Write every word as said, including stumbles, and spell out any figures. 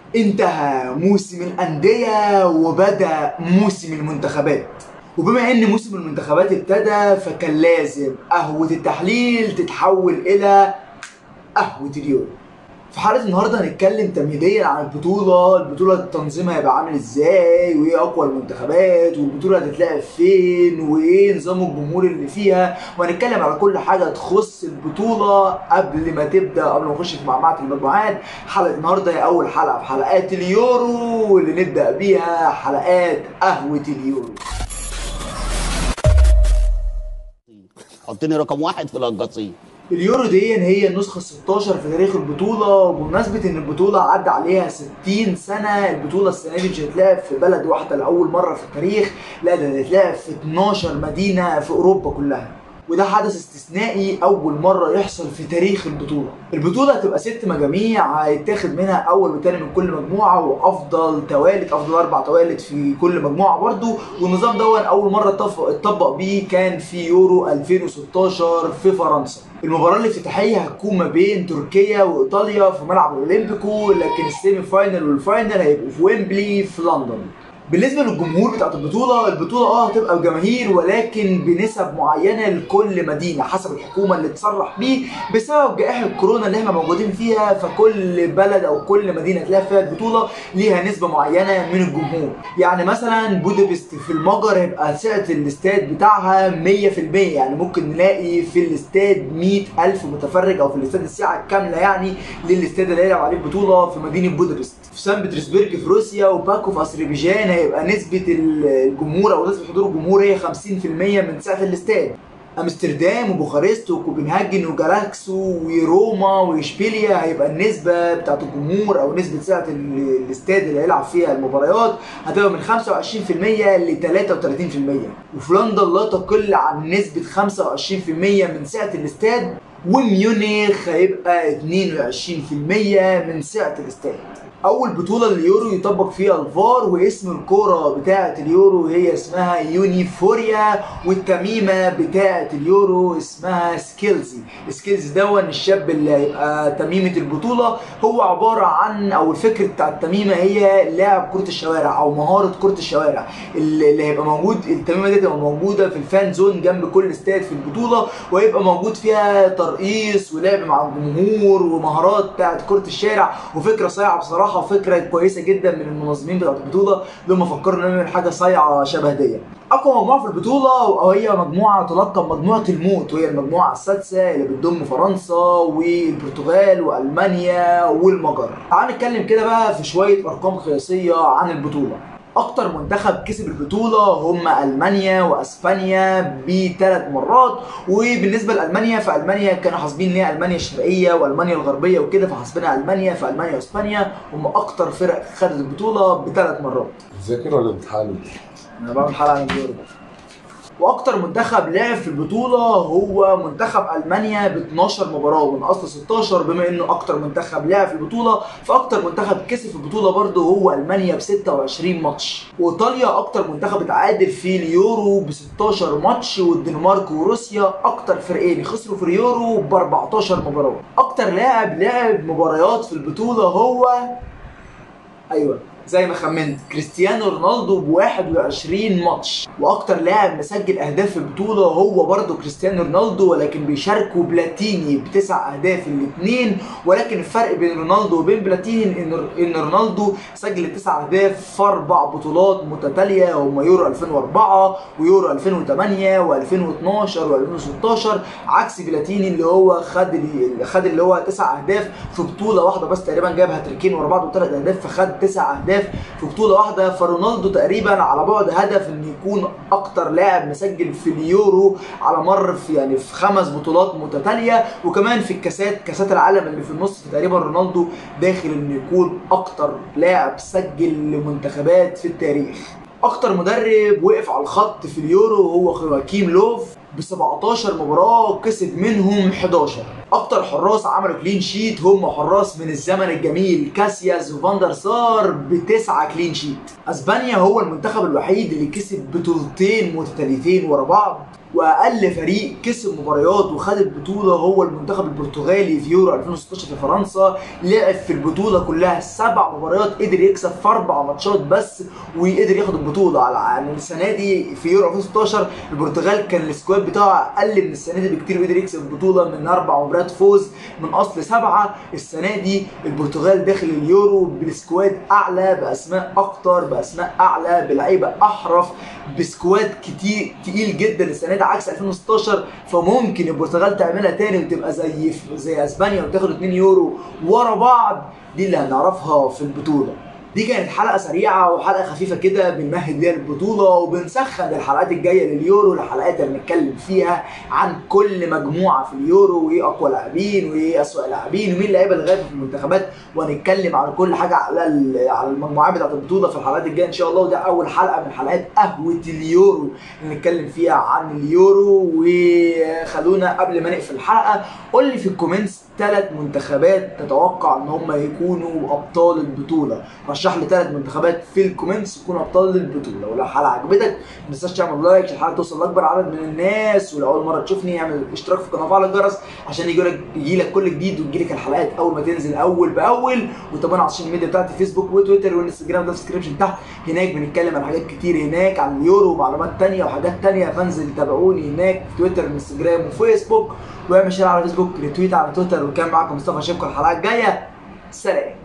انتهى موسم الأندية وبدأ موسم المنتخبات. وبما ان موسم المنتخبات ابتدى فكان لازم قهوة التحليل تتحول الى قهوة اليورو. في حلقة النهارده هنتكلم تمهيديا عن البطولة، البطولة تنظيمها هيبقى عامل ازاي، وايه اقوى المنتخبات، والبطولة هتتلعب فين، وايه نظام الجمهور اللي فيها، وهنتكلم على كل حاجة تخص البطولة قبل ما تبدأ، قبل ما نخش في معمعة المجموعات. حلقة النهارده هي أول حلقة في حلقات اليورو اللي نبدأ بيها حلقات قهوة اليورو. حطني رقم واحد في القصيم. اليورو دي هي النسخة ستاشر في تاريخ البطولة، وبمناسبة ان البطولة عدى عليها ستين سنة، البطولة السنة دي مش هتتلعب في بلد واحدة لأول مرة في التاريخ، لا ده هتتلعب في اتناشر مدينة في أوروبا كلها، وده حدث استثنائي أول مرة يحصل في تاريخ البطولة. البطولة هتبقى ست مجاميع، هيتاخد منها أول وتاني من كل مجموعة، وأفضل توالت أفضل أربع توالت في كل مجموعة برضو. والنظام ده أول مرة اتطبق بيه كان في يورو ألفين وستاشر في فرنسا. المباراة الافتتاحية هتكون ما بين تركيا وإيطاليا في ملعب الأولمبيكو، لكن السيمي فاينل والفاينل هيبقوا في ويمبلي في لندن. بالنسبه للجمهور بتاعت البطوله، البطوله اه هتبقى بجماهير ولكن بنسب معينه لكل مدينه حسب الحكومه اللي تصرح بيه بسبب جائحه كورونا اللي احنا موجودين فيها. فكل بلد او كل مدينه تلاقي فيها البطوله ليها نسبه معينه من الجمهور. يعني مثلا بودابست في المجر هيبقى سعه الاستاد بتاعها مية في المية، يعني ممكن نلاقي في الاستاد مية ألف متفرج، او في الاستاد الساعه الكامله يعني للاستاد اللي هيلعب عليه البطوله في مدينه بودابست. في سان بطرسبرج في روسيا وباكو في اذربيجان هيبقى نسبة الجمهور أو نسبة حضور الجمهور هي خمسين في المية من سعة الاستاد. أمستردام وبوخارست وكوبنهاجن وجالاكسو وروما وإشبيليا هيبقى النسبة بتاعة الجمهور أو نسبة سعة الاستاد اللي هيلعب فيها المباريات هتبقى من خمسة وعشرين في المية ل تلاتة وتلاتين في المية. وفي لندن لا تقل عن نسبة خمسة وعشرين في المية من سعة الاستاد. وميونخ هيبقى اتنين وعشرين في المية من سعة الاستاد. اول بطوله لليورو يطبق فيها الفار، واسم الكوره بتاعه اليورو هي اسمها يونيفوريا، والتميمه بتاعه اليورو اسمها سكيلزي. سكيلزي دون الشاب اللي هيبقى تميمه البطوله، هو عباره عن او الفكره بتاع التميمه هي لاعب كره الشوارع او مهاره كره الشوارع اللي هيبقى موجود. التميمه دي تبقى موجوده في الفان زون جنب كل استاد في البطوله، وهيبقى موجود فيها ترقيص ولعب مع الجمهور ومهارات بتاعه كره الشارع. وفكره صايعه بصراحه، فكره كويسه جدا من المنظمين بتاعت البطوله لما فكروا نعمل حاجه صايعه شبه دي. اقوى مجموعه في البطوله وهي مجموعه تلقب مجموعه الموت، وهي المجموعه السادسه اللي بتضم فرنسا والبرتغال والمانيا والمجر. تعال نتكلم كده بقى في شويه ارقام قياسيه عن البطوله. اكتر منتخب كسب البطوله هم المانيا واسبانيا بثلاث مرات. وبالنسبه لالمانيا، فالمانيا كانوا حاسبين ان هي المانيا الشرقيه والمانيا الغربيه وكده، فحاسبينها المانيا. فالمانيا واسبانيا هم اكتر فرق خدت البطوله بثلاث مرات. بتذاكر ولا بتحلل؟ انا بعمل حلقه عن الدوري. واكتر منتخب لعب في البطوله هو منتخب المانيا ب اتناشر مباراه من اصل ستاشر، بما انه اكتر منتخب لعب في البطوله. فاكتر منتخب كسب في البطوله برضه هو المانيا ب ستة وعشرين ماتش. وايطاليا اكتر منتخب اتعادل في اليورو ب ستاشر ماتش. والدنمارك وروسيا اكتر فرقين خسروا في اليورو ب اربعتاشر مباراه. اكتر لاعب لعب مباريات في البطوله هو ايوه زي ما خمنت كريستيانو رونالدو ب واحد وعشرين ماتش. واكتر لاعب مسجل اهداف في البطوله هو برضه كريستيانو رونالدو، ولكن بيشاركوا بلاتيني بتسع اهداف الاثنين. ولكن الفرق بين رونالدو وبين بلاتيني ان ان رونالدو سجل تسع اهداف في اربع بطولات متتاليه، هم يورو ألفين واربعة ويورو ألفين وتمانية وألفين واتناشر وألفين وستاشر، عكس بلاتيني اللي هو خد خد اللي هو تسع اهداف في بطوله واحده بس، تقريبا جاب هاتريكين ورا بعض وثلاث اهداف، فخد تسع اهداف في بطوله واحده. فرونالدو تقريبا على بعد هدف انه يكون اكتر لاعب مسجل في اليورو على مر في يعني في خمس بطولات متتاليه. وكمان في الكاسات كاسات العالم اللي في النص تقريبا رونالدو داخل انه يكون اكتر لاعب سجل لمنتخبات في التاريخ. اكتر مدرب وقف على الخط في اليورو هو خواكيم لوف ب سبعتاشر مباراه كسب منهم حداشر. اكتر حراس عملوا كلين شيت هم حراس من الزمن الجميل كاسياس وفاندر سار بتسعه كلين شيت. اسبانيا هو المنتخب الوحيد اللي كسب بطولتين متتاليتين ورا بعض. واقل فريق كسب مباريات وخد البطوله هو المنتخب البرتغالي في يورو ألفين وستاشر في فرنسا. لعب في البطوله كلها سبع مباريات، قدر يكسب في اربع ماتشات بس وقدر ياخد البطوله. على السنه دي في يورو ألفين وستاشر البرتغال كان السكواد بتاعه اقل من السنه دي بكتير، وقدر يكسب البطوله من اربع مباريات فوز من اصل سبعه. السنه دي البرتغال داخل اليورو بالسكواد اعلى، باسماء اكتر، باسماء اعلى، بلعيبه احرف، بسكواد كتير تقيل جدا السنه دي عكس ألفين وستاشر. فممكن البرتغال تعملها تاني وتبقى زي زي اسبانيا وتاخد اتنين يورو ورا بعض. دي اللي هنعرفها في البطوله. دي كانت حلقه سريعه وحلقه خفيفه كده بنمهد بيها البطوله وبنسخن الحلقات الجايه لليورو، الحلقات اللي بنتكلم فيها عن كل مجموعه في اليورو، وايه اقوى لاعبين وايه اسوأ لاعبين ومين اللعيبه اللي غايبه في المنتخبات، وهنتكلم على كل حاجه على على المجموعات بتاعت البطوله في الحلقات الجايه ان شاء الله. وده اول حلقه من حلقات قهوه اليورو اللي نتكلم فيها عن اليورو. وخلونا قبل ما نقفل الحلقه قول لي في الكومنتس ثلاث منتخبات تتوقع ان هم يكونوا ابطال البطوله. رشح لي ثلاث منتخبات في الكومنتس يكونوا ابطال البطوله. ولو الحلقه عجبتك ما تنساش تعمل لايك عشان الحلقه توصل لاكبر عدد من الناس. ولو اول مره تشوفني اعمل اشتراك في القناه وفعل الجرس عشان يجيلك يجيلك كل جديد وتجيلك الحلقات اول ما تنزل اول باول. وطبعا على السوشيال ميديا بتاعتي فيسبوك وتويتر والانستجرام ده في الديسكربشن تحت. هناك بنتكلم عن حاجات كتير هناك عن اليورو ومعلومات ثانيه وحاجات ثانيه، فانزل تابعوني هناك في تويتر وانستجرام وفيسبوك، واعمل شير على فيسبوك، ريتويت على تويتر. وكان معاكم مصطفى، اشوفكم الحلقه الجايه. سلام.